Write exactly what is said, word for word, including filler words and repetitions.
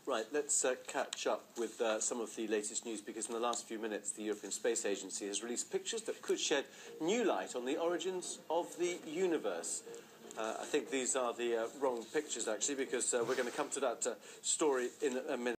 Right, let's uh, catch up with uh, some of the latest news, because in the last few minutes the European Space Agency has released pictures that could shed new light on the origins of the universe. Uh, I think these are the uh, wrong pictures, actually, because uh, we're going to come to that uh, story in a minute.